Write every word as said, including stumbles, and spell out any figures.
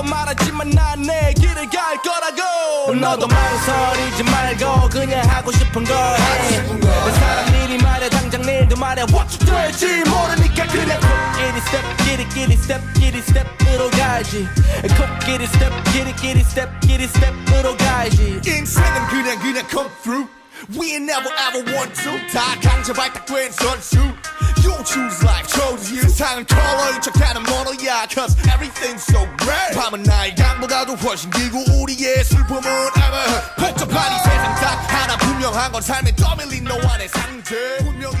말하지만 난 내 길을 갈 거라고. 너도 망설이지 말고 그냥 하고 싶은 거 해. 사람들이 말해 당장 내일도 말해 what you 될지 모르니까 그냥 코끼리 step 끼리 끼리 step 끼리 step으로 가야지. 코끼리 step 끼리 끼리 step 끼리 step으로 가야지. 인생은 그냥 그냥 come through. We ain't never ever want to. 다 강제 발탁된 선수. You choose life, chose you. 세상은 컬러인 척하는 모노야. Cause everything's so great. 밤은 나의 강보다도 훨씬 길고 우리의 슬픔은 ever. 복잡한 이 세상 딱 하나 분명한 건 삶에 떠밀린 너와 내 상태. 분명히